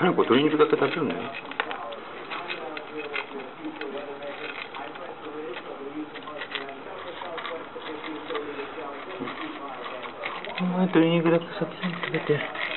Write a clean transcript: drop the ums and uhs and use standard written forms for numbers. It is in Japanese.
何これ、鶏肉だけ食べるの？お前、鶏肉だけ先に食べて。